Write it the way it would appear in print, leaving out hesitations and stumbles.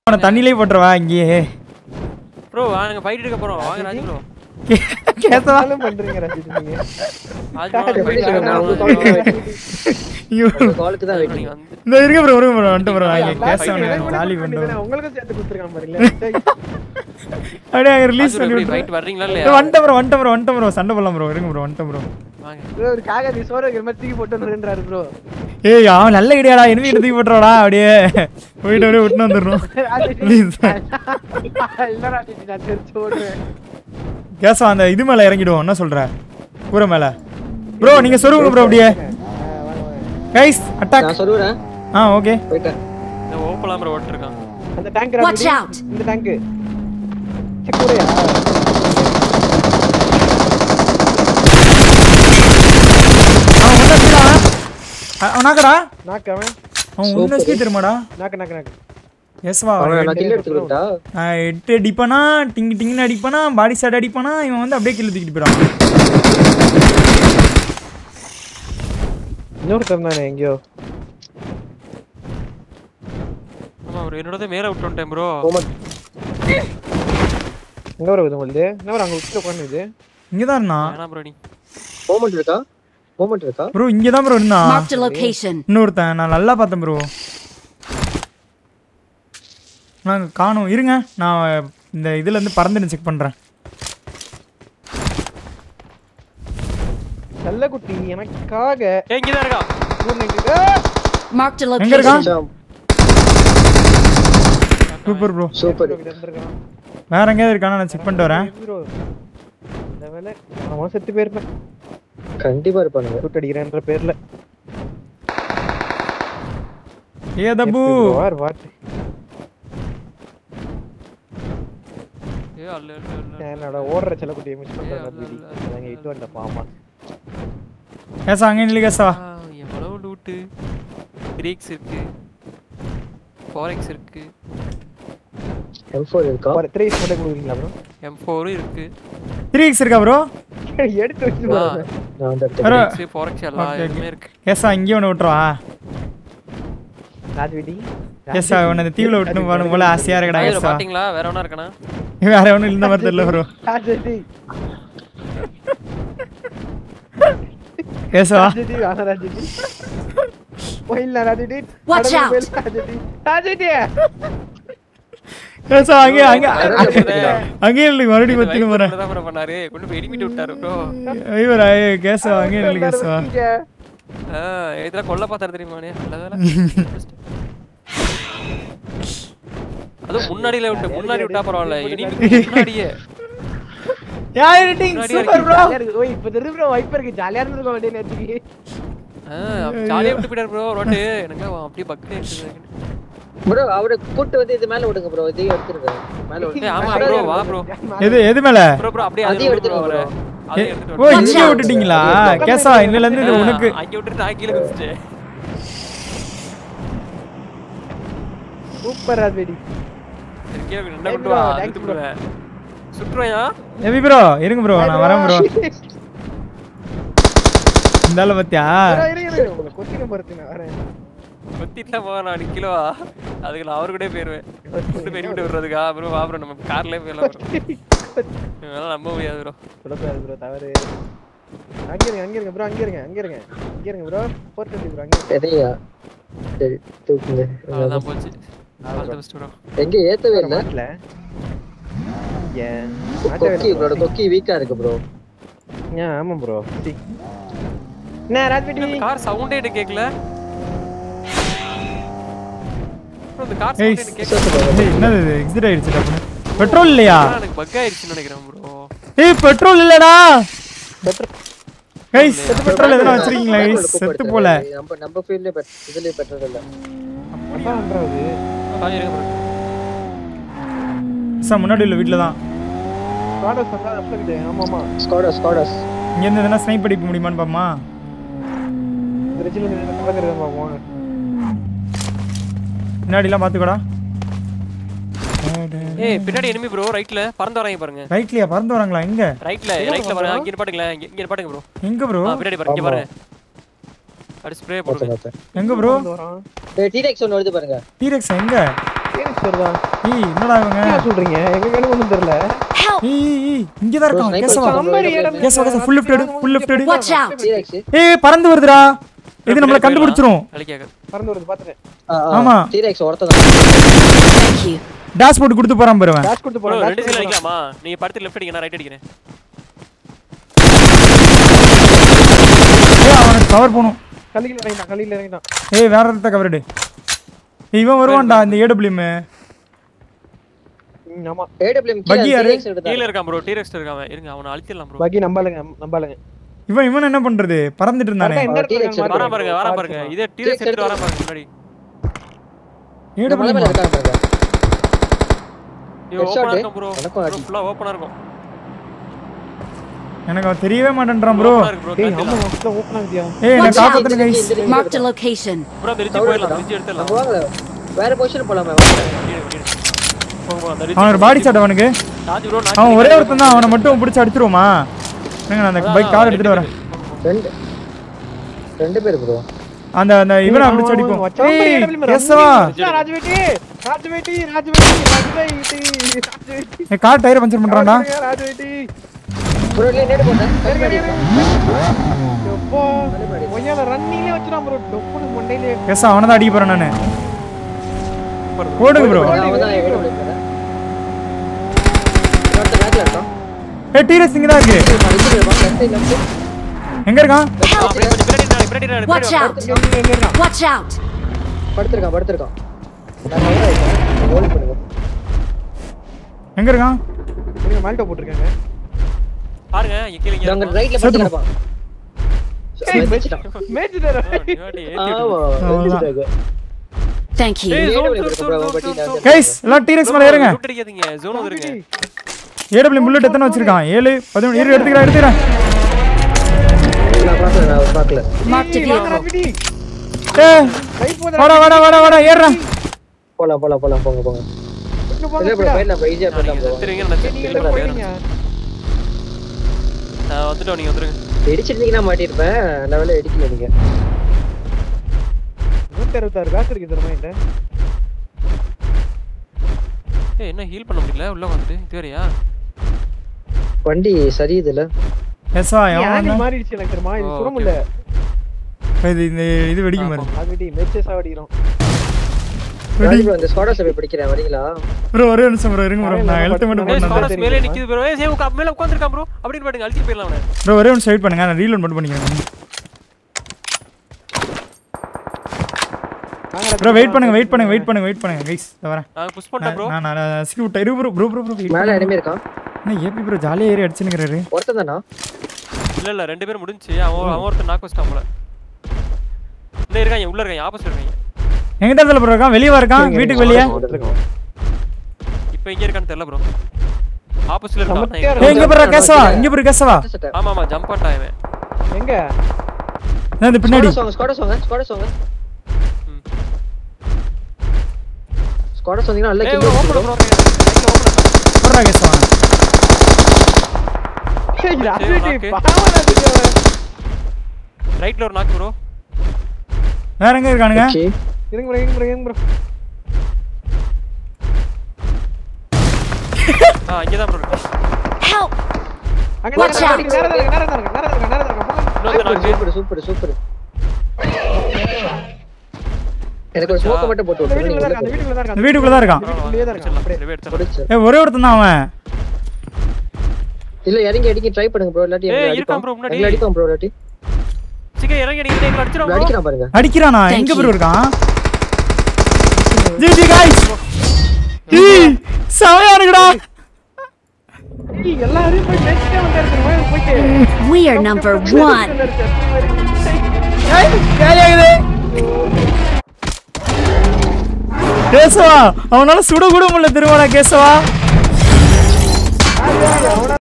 அவனை தண்ணிலே போட்டுறவா இங்கேயே ப்ரோ வாங்க ஃபைட் எடுக்க போறோம் வாங்க ராஜ் ப்ரோ கேசவாலும் பண்றீங்க ராஜ் நீங்க காலுக்கு தான் வெயிட்டிங் இந்த இருங்க ப்ரோ வந்துட்டு ப்ரோ வாங்க கேசவனை காலி பண்ணுறோம் உங்களுக்கு சேர்த்து கொடுத்துருக்கான் பாருங்களேன் அப்படியே ரிலீஸ் பண்ணி ஃபைட் வர்றீங்களா இல்லையா வந்துட்டேன் ப்ரோ சண்டை போடலாம் ப்ரோ இருங்க ப்ரோ வந்துட்டேன் ப்ரோ ப்ரோ ஒரு காக நீ சோறு வைக்கிற மாதிரி தூக்கி போட்டு வந்துறாரு ப்ரோ ஏய் அவன் நல்ல ஐடியாடா எனிமி தூக்கி போட்டுறடா அப்படியே போயிட்டு அப்படியே விட்டு வந்துடணும் ப்ளீஸ் இல்ல ராஜ் நான் தெரிச்சு ஓடுறேன் கேசவா அந்த இது மேல இறங்கிடுவோம் என்ன சொல்ற கூரை மேல ப்ரோ நீங்க சொருவுங்க ப்ரோ அப்படியே கைஸ் அட்டாக் நான் சொல்றேன் ஓகே போய்ட்டேன் இந்த ஓப்பலாம் ப்ரோ ஓட்டிருக்கான் அந்த டேங்க் ராஜ் இந்த டேங்க் செக் போறியா அவனாக்கடா நாக்கு அவன் அவன் ஒண்ணு ஸ்கீ தெரியுமாடா நாக்கு எஸ்வா நான் கில் எடுத்துக்கிட்டா 8 அடிப்பானா டிங் டிங்னு அடிப்பானா பாடி ஷாட் அடிப்பானா இவன் வந்து அப்படியே கில் தூக்கிட்டு போறான் இன்னொரு தந்தானே எங்கயோ ஆமா ப்ரோ என்னோடதே மேல விட்டு வந்துட்டேன் ப்ரோ எங்க வரது உங்களுக்கு என்ன வர அங்க உள்ள உட்கார்ந்தது இங்க தான் இருந்தான் வேணா ப்ரோ நீ மொமெண்ட் இருக்கா ப்ரோ இங்க தான் ப்ரோ இருந்தான் Marked a location. இன்னொருத்தன் நான் நல்லா பார்த்தேன் ப்ரோ நான் காணோம் இருங்க நான் இந்த இதுல இருந்து பறந்து செக் பண்றேன் நல்ல குட்டி எனக்காக எங்க தான் இருக்கா Marked a எங்க இருக்கான் location. சூப்பர் ப்ரோ சூப்பர் வேற எங்கயாவது இருக்கானா நான் செக் பண்ணிட்டு வரேன் இந்த வேளை அவன் செத்து போயிருப்பேன் கண்டிப்பா இருப்பானுங்க ஷூட் அடிக்கிறேன்ற பேர்ல ஏ தபு வாட் ஏ அல்ல என்னடா ஓடுற செல்ல குட்டியை மிஸ் பண்றேன் நாங்க இட்டு வந்த பாமா கேசா அங்க நில்லு கேசா எவ்வளவு லூட் 3x இருக்கு 4x இருக்கு M4 இருக்கா ஒரு 3 போட்டு கொடுக்குறீங்களா ப்ரோ M4 இருக்கு 3x இருக்கா ப்ரோ எடுத்து வச்சு பாருங்க நான் அந்த 3x 4x எல்லாம் எல்லாமே இருக்கு கேசா இங்கே ஒன்று விட்டுருவா ராஜ்விடி கேசா உன்னை இந்த தீவுல விட்டு போகணும் போல ஆசையா இருக்கடா கேசா பாத்தீங்களா வேற ஒண்ணா இருக்கனா வேற ஒன்றும் இந்த மாதிரி தெரியல ப்ரோ ராஜ்விடி கேசா ராஜ்விடி ஆனா ராஜ்விடி போயில்ல ராஜ்விடி Watch out. ராஜ்விடி கேசா அங்கே இல்லை மறுபடியும் பத்தின போறேன் தான் ப்ரோ பண்ணாரு கொண்டு போய் எடிமிட் விட்டாரு ப்ரோ ஐயோ கேசா அங்கே இல்லை கேசா இதெல்லாம் கொல்ல பார்த்தாரு தெரியுமானே நல்ல வேலை அது முன்னாடி விட்டா பரவாயில்ல எனிமி முன்னாடியே யார் எடிட்டிங் சூப்பர் ப்ரோ ஓய் இப்போ தெரியும் ப்ரோ வைப்பருக்கு ஜாலியா இருந்துருக்க வேண்டிய நேத்துக்கு ஜாலியா விட்டு போயிட்டாரு ப்ரோ ரோட் எனக்கு அப்படியே பக்கத்துல இருக்குது ப்ரோ அவரை கூட்டி வந்து இது மேல விடுங்க ப்ரோ இதையும் எடுத்துருங்க மேல விடுங்க ஆமா ப்ரோ வா ப்ரோ எது மேல ப்ரோ அப்படியே அதையும் எடுத்துட்டு அவரை அதை எடுத்துட்டு ஓ இங்க விட்டுட்டீங்களா கேசா இன்னையில இருந்து இது உனக்கு அங்க விட்டுட்டு நான் கீழ குதிச்சிட்டேன் சூப்பர் ராஜ்விடி இருக்கே என்ன பண்ணுவா எடுத்து போடுவேன் சுற்றுவையா எவி ப்ரோ இருங்க ப்ரோ நான் வரேன் ப்ரோ இந்தால பத்தியா இரு கொத்தின பொறுத்து நான் வரேன் கொத்திட்டா போக நான் நிக்கலவா அதுக்கு நான் அவரு கூட போயிருவேன் கொண்டு போய் விட்டு விடுறதுக்கா ப்ரோ வா ப்ரோ நம்ம கார்லயே போயிடலாம் ப்ரோ நம்ப முடியாது ப்ரோ சொல்லக்கூடாது ப்ரோ தவறு அங்க இருங்க ப்ரோ அங்க இருங்க ப்ரோ 420 ப்ரோ அங்க எதையா சரி தூக்குங்க அதான் போச்சு ஆல் தி பெஸ்ட் ப்ரோ எங்க ஏத்தவே இல்ல மாட்டல ஏன் கொக்கி ப்ரோ கொக்கி வீக்கா இருக்கு ப்ரோ ஆமா ப்ரோ என்ன ராஜ்விடி கார் சவுண்டே எனக்கு கேக்கல ப்ரோ இந்த கார் சவுண்ட் எனக்கு கேக்கல என்னது இது எக்ஸிட் ஆயிடுச்சு அப்ப பெட்ரோல் இல்லையா எனக்கு பக் ஆயிடுச்சுன்னு நினைக்கிறேன் ப்ரோ ஏய் பெட்ரோல் இல்லடா கைஸ் பெட்ரோல் எதனா வச்சிருக்கீங்களா கைஸ் செத்து போல நம்ம ஃபீல்ட்ல இதுல பெட்ரோல் இல்ல அப்பா பண்றது பாருங்க ப்ரோ சார் முன்னாடி உள்ள வீட்ல தான் ஸ்குவாடஸ் வந்தா அப்ளை ஆமாமா ஸ்குவாடஸ் இங்க இருந்து எதனா ஸ்னைப் அடிக்க முடியுமான்னு பாப்போமா பிரிட்ஜ்ல நின்னு பறக்கறத பாப்போம் முன்னாடிலாம் பாத்துக்கடா ஏய் பின்னாடி எனிமி ப்ரோ ரைட்ல பறந்து வராங்க பாருங்க ரைட்லயா பறந்து வராங்களா எங்க ரைட்ல பாருங்க அங்க பாட்டுங்களா இங்க பாட்டுங்க ப்ரோ எங்க ப்ரோ பின்னாடி பாருங்க இங்க பாருங்க அடி ஸ்ப்ரே போடுங்க எங்க ப்ரோ டேய் T-Rex ஒன்னு வருது பாருங்க T-Rex எங்க டீரக்ஸ் வருதா ஏய் என்னடா இவங்க என்ன சொல்றீங்க எங்க கண்ணு ஒண்ணும் தெரியல Help! ஏய் இங்க தான் இருக்கான் கேசவா நம்பர் ஏடம் Keshava full left Watch out! டீரக்ஸ் ஏய் பறந்து வருதுடா இது நம்மள கண்டுபிடிச்சிரும் அழிக்காக பறந்து வருது பாத்துட்டேன் ஆமா. டீரக்ஸ் ஒருத்தன் Thank you. டாஷ்போர்ட் கொடுத்து போறான் பாருங்க டாஷ் கொடுத்து ப்ரோ போறேன் ரெண்டு சைடுல அடிக்கலாமா நீங்க படுத்து லெஃப்ட் அடிங்க நான் ரைட் அடிக்கிறேன் ஏய் அவனுக்கு கவர் போணும் கல்லில இறங்கிட்டான் ஏய் வேற இடத்த கவர் எடு இவன் வருவான்டா இந்த ஏடபிள்யூம் ஆமா ஏடபிள்யூஎம் பக்கி யாரு? டீரக்ஸ் எடுத்தா கீழ இருக்கான் ப்ரோ டீரக்ஸ் இருக்கான் இருங்க அவனை அழிச்சிடலாம் ப்ரோ பாக்கி நம்பாளுங்க இவன் என்ன பண்றது பறந்துட்டு இருந்தானே வரா பாருங்க இதே டீரக்ஸ் எடுத்து வரா பாருங்க முன்னாடி மலை மேல ஏடபிள்யூம் இருக்காங்க பாருங்க இது ஓபனா இருக்கும் ப்ரோ எனக்கும் அடி. ஃபுல்லா ஓபனா இருக்கும் எனக்கு அவன் தெரியவே மாட்டேன்றான் ப்ரோ ஓபனா இருக்கு ப்ரோ டேய் ஆமா மொத்தம் ஓபன் ஆகுதியா ஏய் நான் Watch out. காப்பாத்துன guys Marked a location. Bro அந்த ரிட்ஜ் போயிடலாம் ரிட்ஜ் எடுத்துடலாம் நம்ம வாங்க வேற பொசிஷன் போலாமே போங்க அந்த ரிட்ஜ் அவன் ஒரு பாடி ஷாட் அவனுக்கு ராஜ் ப்ரோ அவன் ஒரே ஒருத்தன் தான் அவனை மட்டும் பிடிச்சி அடிச்சிருவோமா நான் அந்த பைக் கார் எடுத்துட்டு வரேன் ரெண்டு பேர் ப்ரோ அந்த அந்த இவனை பிடிச்சி அடிப்போம் ஏய் கேசவா ராஜவேட்டி என் கார் டயர் பஞ்சர் பண்றான்டா ராஜவேட்டி ப்ரோ இல்ல நேடு போட்டேன் எப்போ ஒய்யால ரன்னிங்ல வச்சுறான் ப்ரோ டொப்புனு மண்டையிலே கேசா அவனை தான் அடிக்க போறேன் நானு போடுங்க ப்ரோ அவதான் ஏடபிள்யூஎம் போறேன் இன்னொருத்த பேக்ல இருக்கான் ஏய் டீரஸ் இங்க தான் இருக்கு எங்க இருக்கான் Watch out! Watch out! படுத்திருக்கான் நான் கவர் ஆயிட்டேன் ஹோல்ட் பண்ணுங்க எங்க இருக்கான் நீங்க மால்டோ போட்டுருக்காங்க பாருங்க கீழ இங்க அங்க ரைட்ல படுத்து கிடப்பான் மேட்ச் தர Thank you. கைஸ் எல்லாம் டீரஸ் மேல ஏறுங்க ரூட் அடிக்காதீங்க ஜோன் வந்துருங்க ஏடபிள்யூ புல்லட் எத்தனை வச்சிருக்கான் 7 11 இரு எடுத்துக்கிறேன் நான் பார்க்கல Marked a vehicle. ராஜவேட்டி ஏய் வாடா ஏறுடா போலாம் போங்க இல்ல ப்ரோ போயிடலாம் ப்ரோ ஈஸியா போயிடலாம் ப்ரோ தெரியுங்க நான் வந்துட்டோம் நீங்க வந்துருங்க இடிச்சிருந்தீங்கன்னா மாட்டிருப்பேன் லெவல்ல இடிக்கல நீங்க 166 காசு இருக்கு தெரியுமா இந்த ஏய் என்ன ஹீல் பண்ண முடியல உள்ள வந்து இது வேறயா வண்டி சரியுதுல எஸ்வா யானி அவன் மாறிடுச்சு எனக்கு தெரியுமா இது சுரம் இல்ல இது வெடிக்கும் பாரு ராஜவேட்டி மேட்சஸ் ஆடிறோம் ப்ரோ இந்த ஸ்குவாட் சபை படிக்கிறேன் வரீங்களா ப்ரோ ஒரே நிமிஷம் ப்ரோ இருங்க ப்ரோ நான் ஹெல்த் மட்டும் ஏய் பண்ணேன் ஸ்காரஸ் மேலே நிக்குது ப்ரோ ஏய் சேவ் மேல உட்கார்ந்திருக்கான் ப்ரோ அப்படினு பாருங்க அழிச்சு போயிடலாம் அவனை ப்ரோ ஒரே நிமிஷம் வெயிட் பண்ணுங்க நான் ரீலோட் மட்டும் பண்ணிக்கிறேன் ப்ரோ வெயிட் பண்ணுங்க கைஸ் வரேன் நான் புஷ் பண்ணிட்டேன் ப்ரோ நான் ஸ்கியூட் இரு ப்ரோ மேல எனிமி இருக்கான் என்ன ஏபி ப்ரோ ஜாலியா ஏறி அடிச்சுங்கறாரு ஒருத்தன் தானா இல்ல ரெண்டு பேரும் முடிஞ்சி அவன் ஒருத்தன் நாக் வச்சிட்டான் போல இந்த இருக்கான் உள்ள இருக்கான் ஆப்போசிட் இருக்கான் எங்க தரல ப்ரோ இருக்கான் வெளிய இருக்கான் வீட்டுக்கு வெளிய இப்போ இங்க இருக்கான்னு தெரியல ப்ரோ ஆப்போசிட்ல இருக்கான் ஏய் இங்க ப்ரோ கேசவா ஆமா ஜம்ப் பண்ணிட்டான் இவன் எங்க நான் இந்த பின்னாடி ஸ்குவாட் சோங்க ஸ்குவாட் சொன்னீங்கன்னா நல்ல ஏய் கில் ஓபன் ப்ரோ ரைட்ல ஓபன் போறா கேசவா ராஜவேட்டி பாவனா தெரியும் ரைட்ல ஒரு நாக் ப்ரோ வேற எங்க இருக்கானுங்க இருங்க ப்ரோ இங்க தான் ப்ரோ இருக்கு Help! அங்க Watch out. இன்னொரு சூப்பர் எனக்கு ஒரு ஸ்மோக் மட்டும் போட்டு அந்த விட்டுருங்க வீட்டுக்குள்ள தான் இந்த வீட்டுக்குள்ள தான் இருக்கான் இருக்கான் வீட்டுக்குள்ளே தான் இருக்கான் அப்படியே ஏய் ஒரே ஒருத்தன் தான் அவன் இல்ல இறங்கி அடிக்க ட்ரை பண்ணுங்க ப்ரோ இல்லாட்டி ஏய் இருக்கான் ப்ரோ முன்னாடி அடிப்பான் ப்ரோ இல்லாட்டி சீக்கிரம் இறங்கி அடிங்க எங்க அடிச்சிரோம் ப்ரோ அடிக்கிறான் பாருங்க அடிக்கிறானா Thank எங்க you. ப்ரோ இருக்கான் ஜிஜி गाइस சமையா இருக்குடா எல்லாரும் போய் மேட்ச்ல வந்தாரு போயிட்டு We are number 1. காலியாகுது கேசவா அவனால சுட கூட முடியல திருவாடா கேசவா